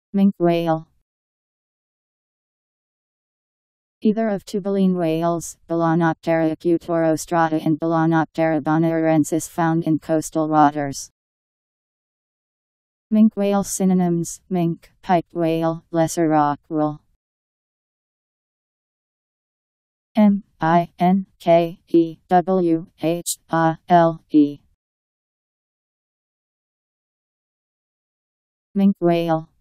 Minke whale. Either of two baleen whales, Balaenoptera acutorostrata and Balaenoptera bonaerensis, found in coastal waters. Minke whale synonyms: minke, piked whale, lesser rorqual. MINKEWHALE. Minke whale.